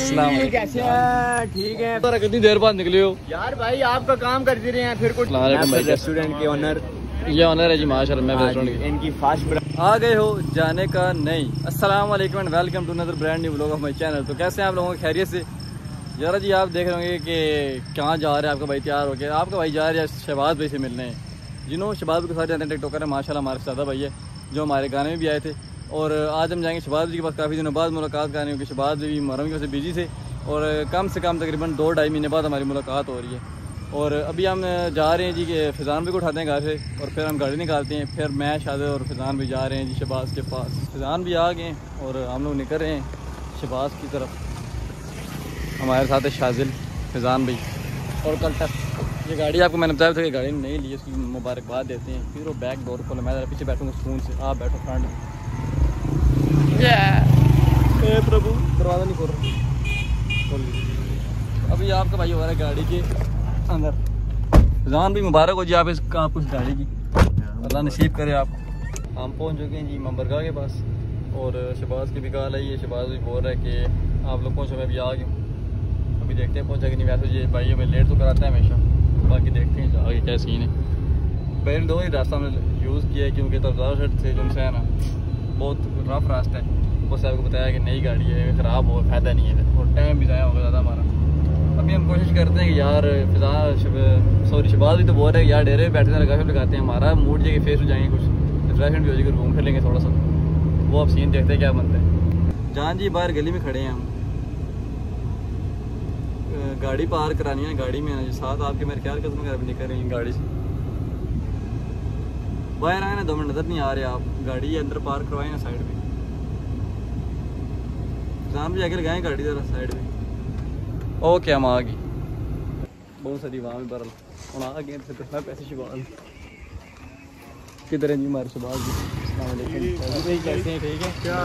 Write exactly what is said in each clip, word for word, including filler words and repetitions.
अस्सलाम जी, कैसे हैं? ठीक है। तो कितनी देर बाद निकले हो यार भाई आपका काम करते रहे हैं फिर कुछ रेस्टोरेंट के ओनर ये ऑनर है जी माशाल्लाह। मैं रेस्टोरेंट की इनकी फास्ट आ गए हो जाने का नहीं। अस्सलाम वालेकुम and welcome to another brand new vlog of my channel. तो कैसे हैं आप लोगों को खैरियत से? यार जी आप देख रहे होंगे कि कहाँ जा रहे हैं आपका भाई तैयार हो गया। आपका भाई जा रहे हैं शहबाज भाई से मिलने, जिन्होंने शहबाज भाई के साथ जाते हैं टिकटॉकर है माशाल्लाह हमारे सादा भाई है जो हमारे गाने में भी आए थे। और आज हम जाएंगे शहबाज जी के पास। काफ़ी दिनों बाद मुलाकात कर रहे हैं क्योंकि शहबाज भी मुहर्रम की वजह से बिजी थे और कम से कम तकरीबन दो ढाई महीने बाद हमारी मुलाकात हो रही है। और अभी हम जा रहे हैं जी कि फैज़ान भी को उठाते हैं घर से और फिर हम गाड़ी निकालते हैं। फिर मैं शादी और फैज़ान भी जा रहे हैं जी शहबाज के पास। फैज़ान भी आ गए और हम लोग निकल रहे हैं शहबाज की तरफ। हमारे साथ है शाजिल, फैज़ान भाई और कल तक। ये गाड़ी आपको मैंने बताया था कि गाड़ी नहीं ली, उसकी मुबारकबाद देते हैं। फिर वो बैक डोर खोलो, मैं पीछे बैठूँगा सुकून से, आप बैठो फ्रंट में। प्रभु दरवाज़ा नहीं खोल रहा। अभी आपका भाई हो रहा है गाड़ी के अंदर। फैज़ान भी मुबारक हो जी आप इसका आपको इस गाड़ी की, अल्लाह नसीब करे आपको। हम पहुंच चुके हैं जी मम्बरगाह के पास और शहबाज की भी कॉल आई है। शहबाज भी बोल रहा है कि आप लोग पहुँचो, मैं भी आ गया हूँ। अभी देखते हैं पहुँचा कि नहीं। वैसे ये भाई हमें लेट तो कराता है हमेशा, बाकी देखते हैं आगे क्या सीन है। पहले दो ही रास्ता हमने यूज़ किया है क्योंकि तब्दार शर्ट से जो है ना बहुत रफ रास्ता है। वो साहब को बताया कि नई गाड़ी है, ख़राब हो फ़ायदा नहीं है और टाइम भी ज़ाया होगा ज़्यादा हमारा। अभी हम कोशिश करते हैं कि यार फिजा सॉरी शहबाज भी तो बोल रहे हैं यार डेरे में बैठते हैं लगा लगाते हैं। हमारा मूड जाएगी फेस हो जाएंगे, कुछ रिफ्रेशमेंट भी हो जाएगी, घूम फिर लेंगे थोड़ा सा। वो अब सीन देखते हैं क्या बनता है। जान जी बाहर गली में खड़े हैं हम, गाड़ी पार करानी है। गाड़ी में आना साथ आपके मेरे ख्याल कदम अभी निकल रही हैं गाड़ी से। बाहर आए ना दो मिनट नजर नहीं आ रहे आप, गाड़ी अंदर पार करवाए ना साइड में। जान भी आगे लगाएं गाड़ी जरा साइड में। ओके हम आ गए, बहुत सारी वहाँ में बरल हम आ गए। तो पैसे शहबाज किधर है जी हमारे शहबाज जी? अस्सलाम वालेकुम कैसे हैं? ठीक है क्या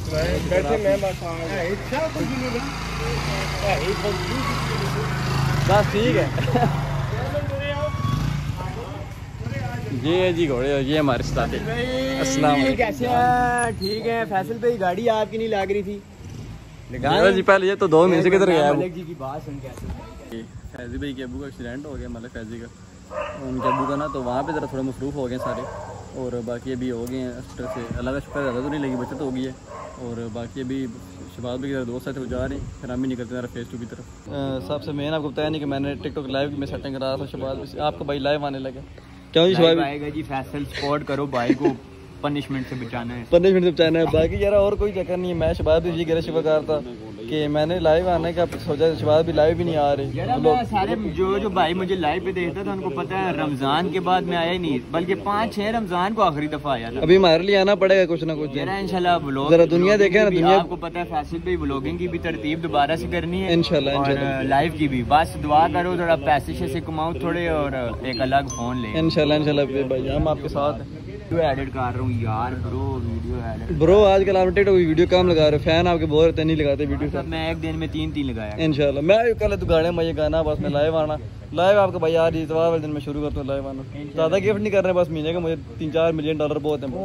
बस ठीक है। ये जी घोड़े ये हमारे साथ है। अस्सलाम वालेकुम कैसे हैं? ठीक है। फैसल भाई गाड़ी आपकी नहीं लग रही थी जी पहले। ये तो दो महीने से किधर गया है? जी की बात सुन कैसे फैजी भाई के अबू का एक्सीडेंट हो गया, मतलब फैजी का उनके अबू का ना, तो वहाँ पे ज़रा थोड़े मसरूफ़ हो गए सारे। और बाकी अभी हो गए हैं हॉस्पिटल से, अल्लाह का शुक्र ज़्यादा तो नहीं लगी, बचत हो गई है। और बाकी अभी शहबाज भाई के दोस्त थे वो जा रहे हैं, फिर हम भी निकलते हैं फेस टू की तरफ। सबसे मेन आपको बताया नहीं कि मैंने टिकटॉक लाइव में सेटिंग करा था शहबाज। आपका भाई लाइव आने लगे क्यों जी? शहबाज आएगा जी, फैसल सपोर्ट करो भाई को, पनिशमेंट से बचाना है, पनिशमेंट से बचाना है। बाकी यार और कोई चक्कर नहीं है। मैं शहबाज भी जी गिरा शिवाकार था कि मैंने लाइव आने का सोचा, शहबाज भी लाइव भी नहीं आ रहे। यार मैं सारे जो जो भाई मुझे लाइव पे देखता था उनको पता है रमजान के बाद मैं आया ही नहीं, बल्कि पाँच छह रमजान को आखिरी दफा आया था। अभी हमारे लिए आना पड़ेगा कुछ ना कुछ इंशाल्लाह। ब्लॉग जरा दुनिया देखे ना, दुनिया आपको पता है फैसल भाई ब्लॉगिंग की भी तरतीब दोबारा से करनी है इंशाल्लाह, और लाइव की भी। बस दुआ करो थोड़ा पैसे से कमाओ थोड़े और एक अलग फोन ले इंशाल्लाह इंशाल्लाह भाई हम आपके साथ हैं। वीडियो एडिट कर रहा हूँ यार ब्रो, वीडियो एडिट ब्रो आजकल आप टिकटॉक वीडियो कम लगा रहे हो, फैन आपके बोल रहे नहीं लगाते वीडियो सब। मैं एक दिन में तीन तीन लगाया इंशाल्लाह। मैं कल तो गाने में ये गाना बस मैं लाइव आना लाइव आपका भाई यार इतवार वाले दिन मैं शुरू करता हूँ लाइव आना। ज़्यादा गिफ्ट नहीं कर रहे, बस महीने का मुझे तीन चार मिलियन डॉलर बहुत है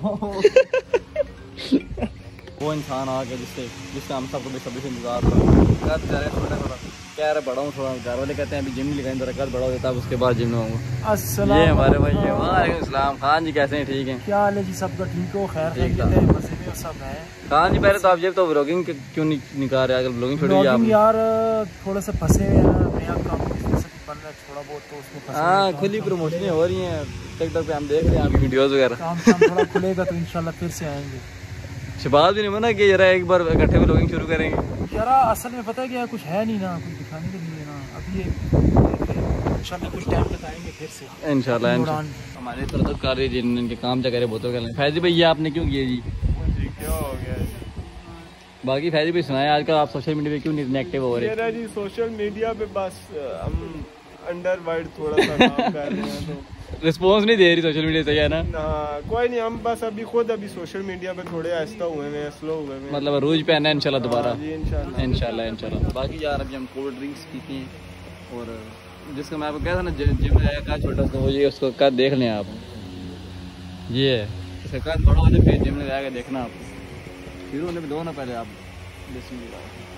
वो इंसान आ गया जिससे जिससे हम सबको बेसब्री से इंतजार कर कह रहे बड़ा हूँ थोड़ा। घर वाले कहते हैं अभी जिम नहीं लगाएंगे, जरा कद बड़ा हो जाता है उसके बाद जिम में आऊँगा। ये हमारे भाई है। वालेकुम सलाम। खान जी कैसे हैं? ठीक हैं? क्या हाल है जी? सबका ठीक हो? खैर ठीक है, मजे में सब है। खान जी पहले तो आप ये तो व्लॉगिंग क्यों नहीं निकाल रहे आजकल? व्लॉगिंग छोड़ी आप यार थोड़े से फंसे हुए हैं, नया काम बिजनेस बन रहा है थोड़ा बहुत, तो उसमें फंसे। हाँ खुली प्रमोशनें हो रही हैं टिकटॉक पे, हम देख रहे हैं आपकी वीडियोस वगैरह। काम काम थोड़ा खुलेगा तो इंशाल्लाह फिर से आएंगे। शहबाज भी नहीं मना कि जरा एक बार इकट्ठे में व्लॉगिंग शुरू करेंगे। यार असल में पता है क्या, कुछ है नहीं ना, कुछ दिखाने के लिए ना। अभी इंशाल्लाह कुछ टाइम तक आएंगे फिर से इंशाल्लाह। हमारे तरह तो कर रही जी इनके काम चल रहे बोतल कर। फैजी भाई ये आपने क्यों किया जी? क्या हो गया? बाकी फैजी भाई सुनाए आजकल आप सोशल मीडिया पे क्यों नहीं एक्टिव हो रहे? जी सोशल मीडिया पे बस हम अंडर वर्ल्ड थोड़ा सा काम कर रहे हैं तो रिस्पॉन्स नहीं दे रही सोशल मीडिया से, है ना? ना कोई नहीं, हम बस अभी खुद अभी सोशल मीडिया पे थोड़े आहिस्ता हुए हैं, स्लो हुए हैं। मतलब रोज पे आना है इंशाल्लाह दोबारा। इंशाल्लाह इंशाल्लाह इंशाल्लाह। बाकी यार अभी हम कोल्ड ड्रिंक्स पीते हैं और जिसका मैं आपको कहा था ना जिम में जाएगा छोटा सा, वो ये उसको कद देख लें आप, ये है इसका कद बड़ा हो जाए फिर जिम में जाएगा देखना आप। फिर उन्हें भी दो ना पहले आप।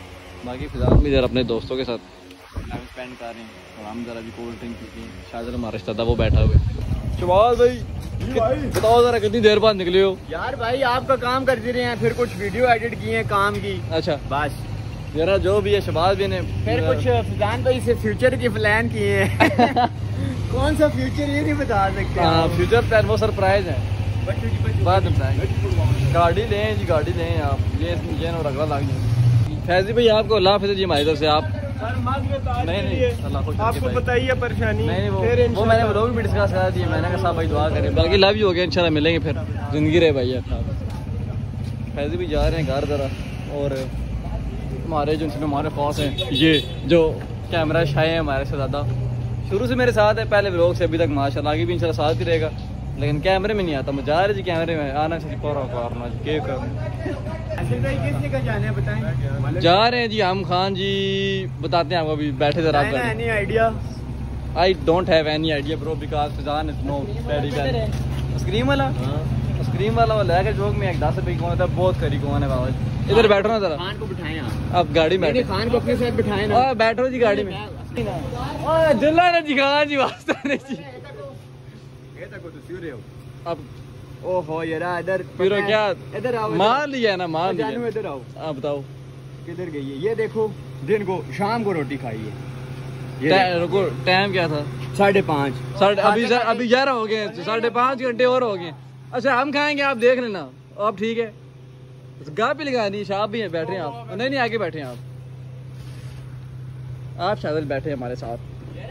बाकी फिलहाल भी इधर अपने दोस्तों के साथ टाइम स्पेंड कर रहे हैं और हम जरा भी कोल्ड ड्रिंक पीते हैं। शायद हमारा रिश्तेदार वो बैठा हुआ है। शबाज भाई बताओ जरा कितनी देर बाद निकले हो? यार भाई आपका काम करते रहे हैं, फिर कुछ वीडियो एडिट किए हैं काम की। अच्छा बस जरा जो भी है शबाज भी ने फिर कुछ फिजान भाई से फ्यूचर के प्लान किए हैं। कौन सा फ्यूचर ये नहीं बता सकते। हाँ फ्यूचर प्लान वो सरप्राइज है, बाद में बताएंगे। गाड़ी लें जी, गाड़ी लें आप, ये ये ना रगड़ा लग जाए। फैजी भाई आपको अल्लाह हाफिज़ जी हमारी तरफ से। आप नहीं नहीं अल्लाह खुश रखे आपको भाई। बताइए परेशानी नहीं नहीं वो फिर वो मैंने लोग भी डिस्कस करा दिए, मैंने कहा साहब भाई दुआ करें। बाकी लव यू हो गया, इंशाल्लाह मिलेंगे फिर, जिंदगी रहे भाई। फैजी भी जा रहे हैं घर जरा, और हमारे जो इसमें हमारे पास हैं ये जो कैमरा शाह है हमारे से ज़्यादा शुरू से मेरे साथ है, पहले व्लॉग से अभी तक माशाल्लाह, आगे भी इंशाल्लाह साथ ही रहेगा, लेकिन कैमरे में नहीं आता। मैं जा रहे जी कैमरे में आना चाहिए करना के कर जा रहे हैं जी हम खान जी। बताते हैं आपको, अभी बैठे जरा आप। Any idea? I don't have any idea bro because Fizan is no very well. Scream वाला स्क्रीम वाला वो लेकर जोक में एक दस रुपये कौन था, बहुत करी कौन है बाबा। इधर बैठो ना जरा, खान को बिठाएं आप। आप गाड़ी में बैठे, खान को अपने साथ बिठाएं ना। ओए बैठो जी गाड़ी में। ओए दिल्ला ने जी खान जी वास्ते ने जी। ये तक तो सूर्य हो। अब ओहो यार इधर फिर क्या इधर आओ। मान लिया ना, मान जानू लिया। इधर आओ। आप बताओ किधर गई है? ये देखो दिन को शाम को रोटी खाई है। टा- रुको टाइम क्या था? साढ़े पाँच। साढ़े अभी अभी ग्यारह हो गए, साढ़े पाँच घंटे और हो गए। अच्छा हम खाएंगे, आप देख लेना। आप ठीक है, गा भी लगा नहीं। शाह भी है बैठे हैं आप? नहीं नहीं आगे बैठे हैं आप। आप शायद बैठे हैं हमारे साथ,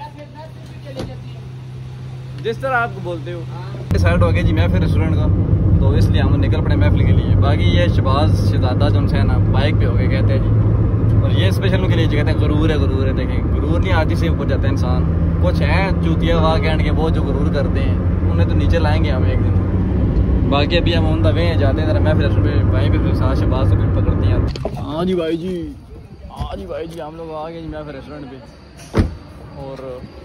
जिस तरह आपको बोलते हो। साइड हो गया जी महफिल रेस्टोरेंट का, तो इसलिए हम निकल पड़े महफिल के लिए। बाकी ये शबाज शहजादा जो है ना बाइक पे हो गए कहते हैं जी, और ये स्पेशल के लिए जी कहते हैं गुरूर है गुरूर है। देखें गुरूर नहीं आती से ऊपर जाता है इंसान। कुछ है चूतिया वाह कहने के वो जो गुरूर करते हैं, उन्हें तो नीचे लाएंगे हम एक दिन। बाकी अभी हम ऑन द वे जाते हैं जरा महफिल रेस्टोरेंट पे, वहीं पे फिर साथ शबाज से फिर पकड़ते हैं। हाँ जी भाई जी, हाँ जी भाई जी हम लोग आ गए जी महफिल रेस्टोरेंट पे। और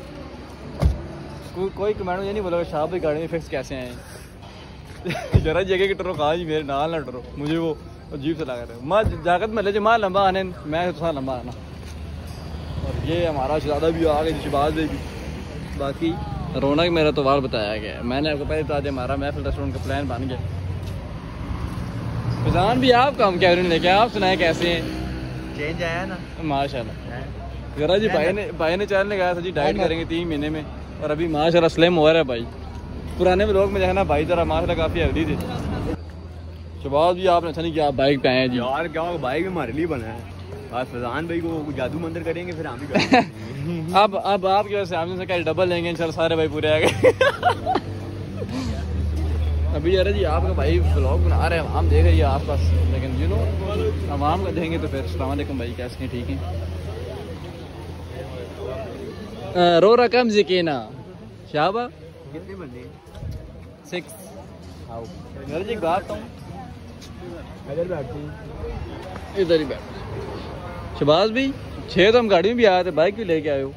कोई कोई कमेंट ये नहीं बोला शाह भाई गाड़ी में फिक्स कैसे हैं। जरा जगह की टरो कहा जी मेरे नाल ना टरो, मुझे वो अजीब से लग रहा है। माँ जाकत में ले जो माँ लंबा आने, मैं तो लंबा आना। और ये हमारा शहजादा भी आ गए, शबाज भी। बाकी रौनक मेरा तो वार बताया गया, मैंने आपको पहले बता दिया हमारा महफिल रेस्टोरेंट का प्लान बन गया। फिजान भी आप काम क्या लेके, आप सुनाए कैसे हैं? चेंज आया ना माशाल्लाह। जरा जी भाई ने भाई ने चैनल लगाया था जी डाइट करेंगे तीन महीने में, और अभी माशाल्लाह स्लिम हो रहा है भाई। पुराने व्लॉग में देखना भाई जरा माशाल्लाह काफ़ी हेल्दी थे। शबाज भी आपने अच्छा नहीं किया, आप बाइक पे आए हैं जी। यार क्या बाइक हमारे लिए बना है, बस फजान भाई को जादू मंदिर करेंगे फिर हम भी करेंगे। अब अब आपकी वजह से हमसे क्या डबल लेंगे इंशाल्लाह, सारे भाई पूरे आ गए। अभी यार जी आपका भाई व्लॉग बना रहे हैं, हम देख रहे हैं आस पास, लेकिन यू नो आवाम का देखेंगे तो फिर अस्सलाम वालेकुम भाई कैसे हैं, ठीक हैं? रो रकम जिकीना शाबा कितने बंदे? सिक्स। आओ यार जी बात हूँ, इधर बैठते हैं। इधर ही बैठ। शबाज भी छः तो हम गाड़ी में भी आए थे, बाइक भी लेके आए हो।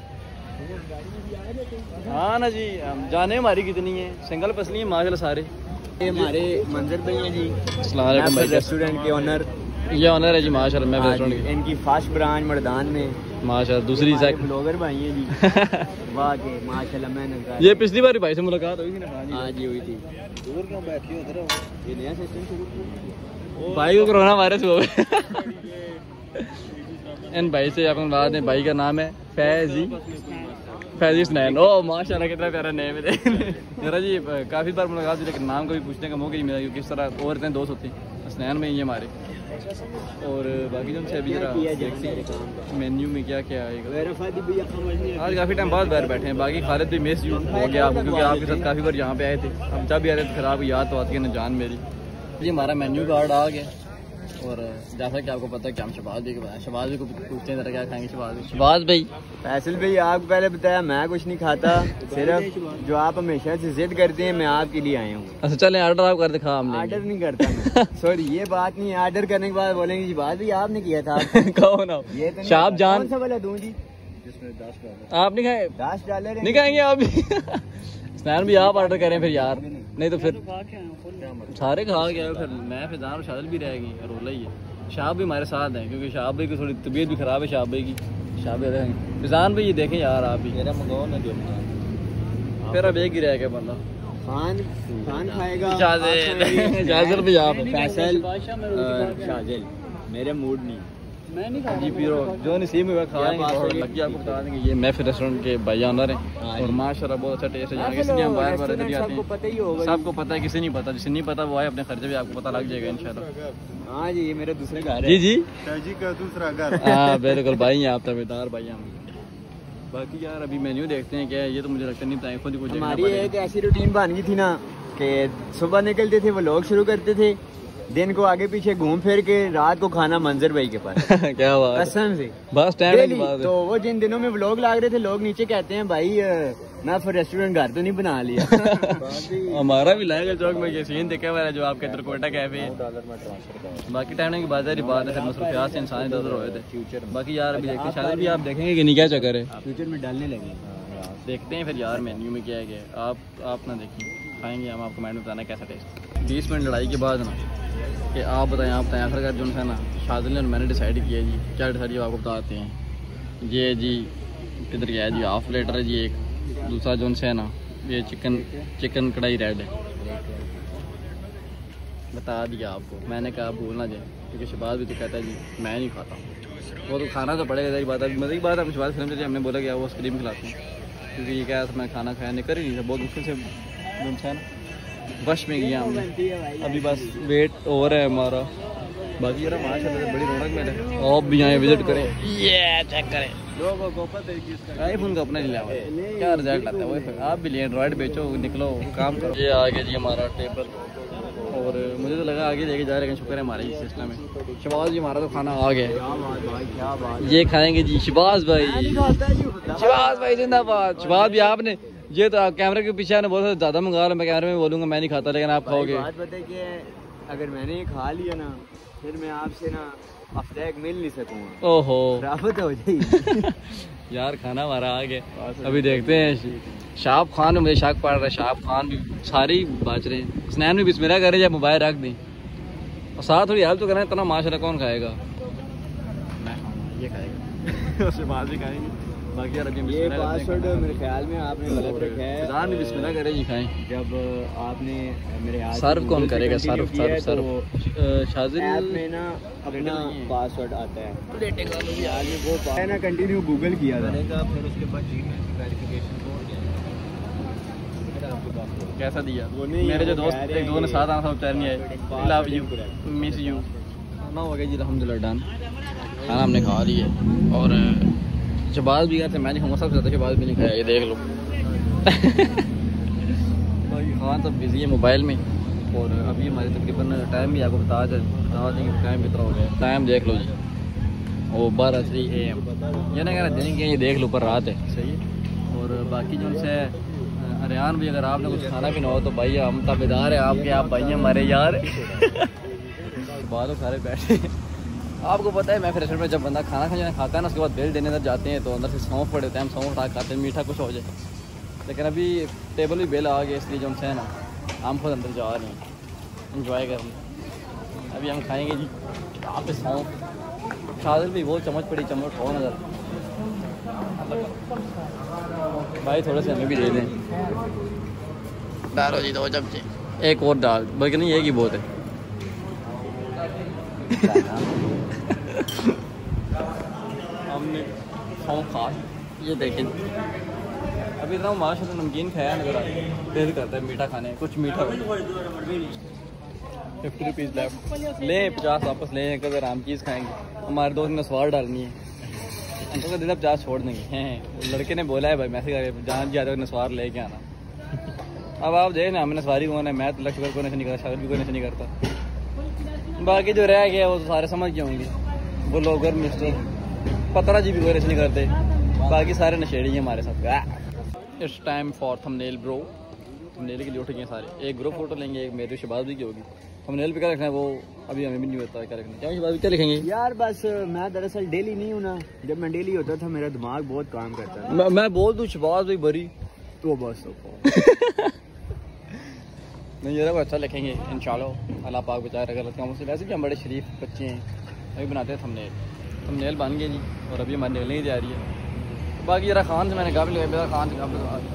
हाँ ना जी, हम जाने हमारी कितनी है, सिंगल पसली है माशाल्लाह सारे। ये हमारे मंजर भाई हैं जी, अस्सलाम वालेकुम भाई। रेस्टोरेंट के ओनर। ये ऑनर है जी माशाल्लाह। मैं हाँ रेस्टोरेंट जी, इनकी फर्स्ट ब्रांच मर्दान में माशाल्लाह, दूसरी हमारे साइड ब्लॉगर भाई हैं जी। वाह के माशाल्लाह मेहनत कर। ये पिछली बार भाई से मुलाकात हुई थी ना? हाँ जी हुई थी। दूर क्यों बैठी हो उधर? ये नया सिस्टम शुरू किया भाई को कोरोना वायरस हो गया। इन भाई से अपन बात है, भाई का नाम है फैजी फैजी स्नैन। ओ माशाल्लाह कितना प्यारा नेम है। जरा जी काफ़ी बार मुलाकात हुई, लेकिन नाम कभी पूछने का मौका नहीं मिला, क्योंकि किस तरह और इतने दोस्त होते हैं। स्नैन में ही हमारे। और बाकी जो अभी जरा मेन्यू में क्या क्या आएगा। आज काफ़ी टाइम बाद बाहर बैठे हैं। बाकी खालिद भी मिस यू हो गया आपको, क्योंकि आपके साथ काफ़ी बार यहाँ पे आए थे। हम जब भी आए थे तो खराब याद तो आती है ना जान मेरी। जी हमारा मेन्यू कार्ड आ गया, और जैसा कि आपको पता है कि हम शबाज भी के शबाज भी को पूछते हैं क्या खाएंगे। शबाज भी शबाज भाई फैसल भाई आपको पहले बताया मैं कुछ नहीं खाता, सिर्फ जो आप हमेशा से जिद करते हैं मैं आपके लिए आया हूँ। अच्छा चलें ऑर्डर आप कर दिखा हमने। ऑर्डर नहीं करता मैं। सॉरी ये बात नहीं, ऑर्डर करने के बाद बोलेंगे जी बात भी आपने किया था। कौन हो? ये तो शाब जान। कौन सा वाला दूं जी? आप नहीं खाए? दस डॉलर नहीं खाएंगे आप भी? स्नैन भी आप ऑर्डर करें फिर यार, नहीं तो फिर सारे खा गया, फिर मैं फिर दान शादल भी रहेगी रोला ही है। शाह भी हमारे साथ हैं क्योंकि शाह भाई की थोड़ी तबीयत भी ख़राब है। शाह भाई की शाह भाई फिजान भाई ये देखें यार आप भी मेरा मंगाओ ना जो फिर अब एक ही रह गया बंदा खान खान खाएगा जाजिल भी आप फैसल शाजिल मेरे मूड नहीं मैं नहीं जी पीरो जो नसीब में खाएंगे और लगी आपको बता देंगे ये महफिल रेस्टोरेंट के भाई ऑनर हैं और माशाल्लाह बहुत अच्छा टेस्ट है। इसलिए हम बार बार इधर ही आते हैं। पता ही होगा सबको पता है, किसी नहीं पता, जिसे नहीं पता वो आए अपने खर्चे भी आपको पता लग जाएगा इंशाल्लाह। हाँ जी ये मेरा दूसरा घर है। जी जी जी का दूसरा घर। हाँ बिल्कुल भाई आप तबेदार भाई हम। बाकी यार अभी मेन्यू देखते हैं क्या है, ये तो मुझे लगता नहीं बताएं, खुद ही कुछ देखना हमारी पड़ेगा। एक ऐसी रूटीन बन गई थी ना कि सुबह निकलते थे वो लोग शुरू करते थे, दिन को आगे पीछे घूम फिर के रात को खाना मंजर भाई के पास क्या बात है। कसम से बस टाइम डेली। की बात है। तो वो जिन दिनों में व्लॉग लाग रहे थे लोग नीचे कहते हैं भाई अ, मैं फिर रेस्टोरेंट घर तो नहीं बना लिया। हमारा भी लाएगा चौक में ये सीन देखा हुआ है जो आपके त्रिकोटा कैफे है। बाकी टाइम की बात है बात है, फिर मसरूफियात से इंसान इधर उधर हुए थे। फ्यूचर बाकी यार अभी देखते शायद भी आप देखेंगे कि नहीं क्या चक्कर है, फ्यूचर में डालने लगे। देखते हैं फिर यार मेन्यू में क्या है क्या। आप आप ना देखिए खाएंगे, हम आपको मेन्यू बताना कैसा टेस्ट। बीस मिनट लड़ाई के बाद ना कि आप बताएं आप बताएं आखिरकार जो है ना शादिल ने मैंने डिसाइड किया जी क्या डिसाइड किया आपको बताते हैं। ये जी किधर गया है जी हाफ प्लेटर है जी एक, दूसरा जो है ना ये चिकन चिकन कढ़ाई रेड है। बता दिया आपको, मैंने कहा भूलना जाए क्योंकि शहबाज भी तो कहता है जी मैं नहीं खाता, वो तो खाना तो पड़ेगा। यही बात है मज़े की बात है। शहबाज फिल्म चलिए हमने बोला कि वो आइसक्रीम खिलाते हैं क्योंकि ये क्या मैं खाना खाया नहीं कर ही नहीं था, बहुत मुश्किल से जो है ना बश में गया हमने। अभी बस वेट ओवर है हमारा। बाकी यार माशाल्लाह बड़ी रौनक में है। आप भी आए विजिट करें, ये चेक करें लोगों को पता है कि आईफोन का अपना नहीं लिया हुआ क्या रिजल्ट आता है वो। आप भी लिए एंड्रॉइड बेचो निकलो काम करो। ये आ गया जी हमारा टेबल और मुझे तो लगा आगे लेके जा रहे हैं, शुक्र है हमारे इस सिलसिले में। शहबाज जी हमारा तो खाना आ गया, ये खाएंगे जी शहबाज भाई। शहबाज भाई जिंदाबाद। शहबाज भी आपने ये तो कैमरे के पीछे आने बहुत ज़्यादा मंगा लो, मैं कैमरे में बोलूँगा मैं नहीं खाता लेकिन आप खाओगे। बात पता है कि अगर मैंने ये खा लिया ना फिर मैं आपसे ना हफ्ते एक मिल नहीं सकूँगा। ओहो राफत हो जाएगी। यार खाना हमारा आ गया, अभी देखते हैं। शाहब खान में मुझे शक पड़ रहा है, शाहब खान भी सारे ही बाज रहे हैं। स्नैन भी बिस्मिल्लाह कर रहे हैं, मोबाइल रख दें और साथ थोड़ी हेल्प तो करें, इतना माशाल्लाह कौन खाएगा। मैं खाऊंगा, ये खाएगा शहबाज भी खाएंगे। बाकी यार अभी ये पासवर्ड मेरे ख्याल में आपने गलत रखा है। फिजान भी बिस्मिल्लाह करे जी खाएं। जब आपने मेरे हाथ सर्व कौन करेगा, सर्व सर्व सर्व शाजिल ऐप में ना अपना पासवर्ड आता है यार में वो है ना कंटिन्यू गूगल किया था फिर उसके बाद वेरिफिकेशन कैसा दिया मेरे जो दोस्त एक दो ने साथ आना था बेचारे नहीं आए। Love you miss you. खाना हो गया जी अल्हम्दुलिल्लाह डन, खाना हमने खा लिया और शहबाज भी गए थे, मैं नहीं खाऊंगा सबसे ज़्यादा शहबाज भी नहीं खाया, ये देख लो। खान तो बिजी है मोबाइल में और अभी हमारे तकरीबन टाइम भी आपको बता बता देंगे टाइम कितना हो गया। टाइम देख लो जी वो बारह थ्री ए एम ये ना कहना देंगे ये देख लो पर रात है सही है। और बाकी जो उनसे अरियान भी अगर आपने कुछ खाना पीना हो तो भाई हम ताबेदार है आपके, आप भाई हमारे यार। बाद सारे बैठे आपको पता है मैं फिर रेस्टोरेंट में जब बंदा खाना खाना खाता है ना उसके बाद बिल देने तक जाते हैं तो अंदर से सौंफ पड़े होते हैं, हम सौंफ उठा खाते हैं मीठा कुछ हो जाए। लेकिन अभी टेबल भी बिल आ गया इसलिए जो है ना हम खुद अंदर जा रहे हैं इंजॉय करने। अभी हम खाएंगे जी यहाँ पे सौंफ। शादिल भी बहुत चम्मच पड़ी, चम्मच खाओ नजर भाई थोड़े से हमें भी दे दें। डालो जी दो चमचे, एक और डाल बल्कि नहीं एक ही बहुत है। हमने सौंफ खा ये देखें अभी इतना माशाल्लाह नमकीन खाया नजर आ दिल करता है मीठा खाने, कुछ मीठा हो। फिफ्टी रुपीज़ लेफ्ट लें, पचास वापस लें, अगर आम चीज़ खाएंगे हमारे दोस्त ने सवार डालनी है अंकल का दिन पचास छोड़ देंगे हैं। लड़के ने बोला है भाई मैसेज करके जान जाते नसवार लेके आना। अब आप देख ना हमने सवारी कौन है, मैं तो लक्ष्य को नशा नहीं करता, शायद भी कोई नशा नहीं करता। बाकी जो रह गया वो तो सारे समझ के होंगे, वो लोग मिस्टर पतरा जी भी कोई नशा नहीं करते, बाकी सारे नशेड़ी हैं हमारे साथ। It's time for thumbnail bro. Thumbnail के लिए उठ गए सारे, एक ग्रुप फोटो लेंगे, एक मेरे शहबाज भी की होगी। थंबनेल पे क्या रखना है वो अभी हमें भी नहीं पता क्या रखना है। क्या शहबाज क्या लिखेंगे यार? बस मैं दरअसल डेली नहीं हूँ ना, जब मैं डेली होता था मेरा दिमाग बहुत काम करता था। मैं, मैं बोल दूँ शहबाज भाई बरी तो बस नहीं ये अच्छा लिखेंगे इंशाल्लाह, अल्लाह पाक बेचारा गलत कामों से। वैसे भी हम बड़े शरीफ बच्चे हैं, अभी बनाते हैं थंबनेल। थंबनेल बन गए जी और अभी हमारी निकलने की तैयारी है। बाकी जरा खान से मैंने काफ़ी लगाया, मेरा खान से काफ़ी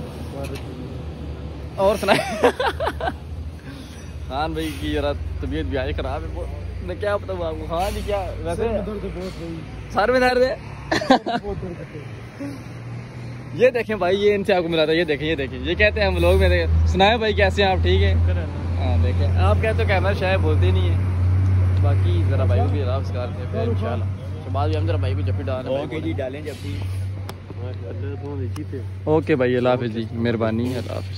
और सुना खान भाई की जरा तबीयत भी आज ख़राब है वो, मैं क्या बताऊँ आपको। खान जी क्या वैसे सर में दर्द है ये देखें भाई, ये इनसे आपको मिला था, ये देखें ये देखें ये कहते हैं हम लोग में देखें। सुनाए भाई कैसे हैं आप, ठीक है? हाँ देखें आप कहते हो कैमरा शायद बोलते ही नहीं है। बाकी ज़रा भाई को भी आराम से करते हैं फिर इंशाल्लाह तो बाद में हम जरा भाई को जब भी डालें ओके जी डालें जब भी। ओके भाई अल्लाह हाफिज़ जी, मेहरबानी अल्लाह हाफिज़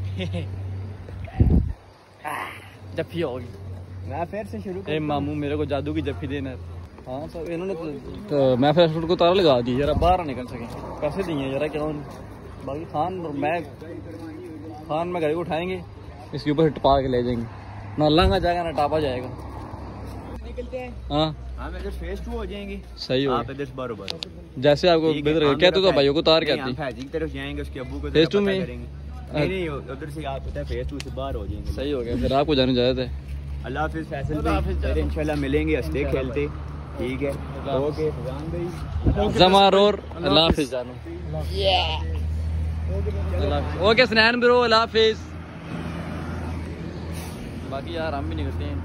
जफ्फी होगी। मैं फिर से शुरू ए मामू मेरे को जादू की जफ्फी देना है। हाँ सर इन्होंने तो, तो मैं फिर सूट को तारा लगा दी जरा बाहर निकल सके, पैसे दिए जरा क्या। बाकी खान और मैं खान में गाड़ी को उठाएंगे, इसके ऊपर टपा के ले जाएंगे, ना लंगा जाएगा ना टापा जाएगा। निकलते हैं। हाँ हम इधर फेस टू हो जाएंगे, सही हो आप इधर बरोबर जैसे आपको बेहतर कहते तो भाइयों को तार कहती हम फैजी की तरफ जाएंगे, उसके अब्बू को फेस टू पता में करेंगे। नहीं नहीं उधर से आप पता है फेस टू से बाहर हो जाएंगे। सही हो गया फिर आपको जाने जाते है। अल्लाह हाफिज़ फैसल भाई, फिर इंशाल्लाह मिलेंगे हंसते खेलते, ठीक है? ओके फजान भाई जमारोर अल्लाह हाफिज़ जानो। ओके स्नैन ब्रो अल्लाह हाफिज़। बाकी यार हम भी निकलते हैं,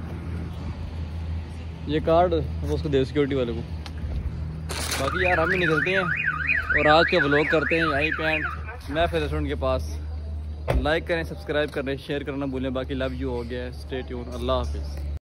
ये कार्ड उसको दे सिक्योरिटी वाले को। बाकी यार हम भी निकलते हैं और आज के व्लॉग करते हैं यहीं पे एंड। मैं फिर रेस्टोरेंट के पास, लाइक करें सब्सक्राइब करें शेयर करना भूलें। बाकी लव यू हो गया, स्टे ट्यून, अल्लाह हाफिज़।